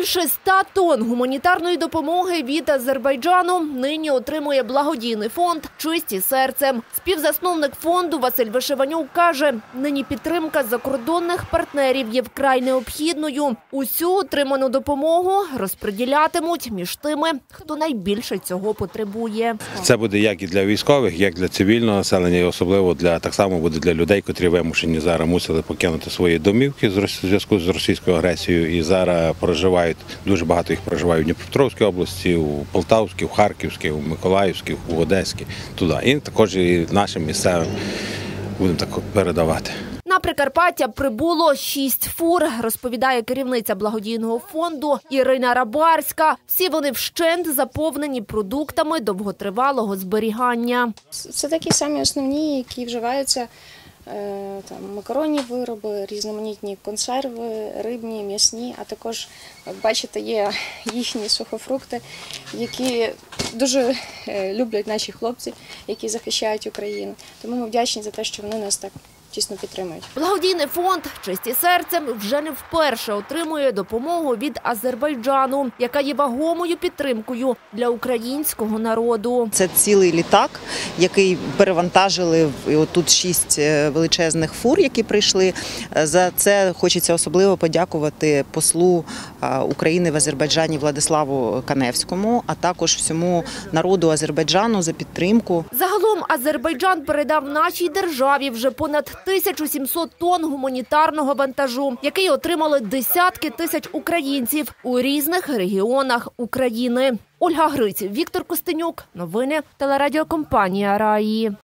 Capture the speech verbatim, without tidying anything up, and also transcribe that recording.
Більше ста тонн гуманітарної допомоги від Азербайджану нині отримує благодійний фонд «Чисті серцем». Співзасновник фонду Василь Вишиванюк каже, нині підтримка закордонних партнерів є вкрай необхідною. Усю отриману допомогу розподілятимуть між тими, хто найбільше цього потребує. Це буде як і для військових, як для цивільного населення, і особливо для так само буде для людей, котрі вимушені зараз мусили покинути свої домівки в зв'язку з російською агресією і зараз проживають, дуже багато їх проживають в Дніпропетровській області, у Полтавській, в Харківській, у Миколаївській, у Одеській, туди. І також і нашим місцевим будемо так передавати. На Прикарпаття прибуло шість фур, розповідає керівниця благодійного фонду Ірина Рабарська. Всі вони вщент заповнені продуктами довготривалого зберігання. Це такі самі основні, які вживаються. Там макаронні вироби, різноманітні консерви, рибні, м'ясні, а також, як бачите, є їхні сухофрукти, які дуже люблять наші хлопці, які захищають Україну. Тому ми вдячні за те, що вони нас так тісно підтримують. Благодійний фонд «Чисті серцем» вже не вперше отримує допомогу від Азербайджану, яка є вагомою підтримкою для українського народу. Це цілий літак, який перевантажили, тут шість величезних фур, які прийшли. За це хочеться особливо подякувати послу України в Азербайджані Владиславу Каневському, а також всьому народу Азербайджану за підтримку. Загалом Азербайджан передав нашій державі вже понад тисячу сімсот тонн гуманітарного вантажу, який отримали десятки тисяч українців у різних регіонах України. Ольга Гриць, Віктор Костенюк. Новини телерадіокомпанія «Раї».